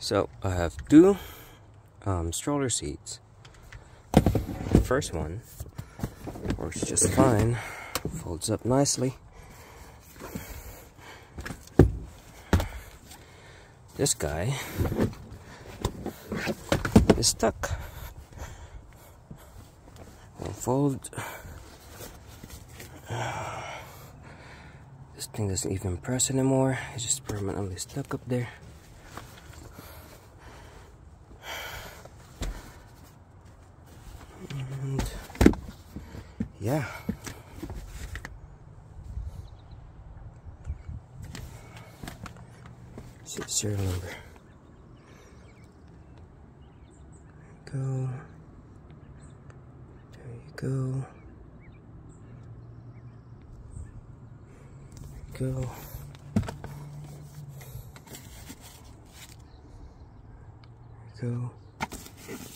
So I have two stroller seats. The first one works just fine, folds up nicely. This guy is stuck. Won't fold. This thing doesn't even press anymore. It's just permanently stuck up there. And yeah. See the serial number. Go. There you go. Go. Go.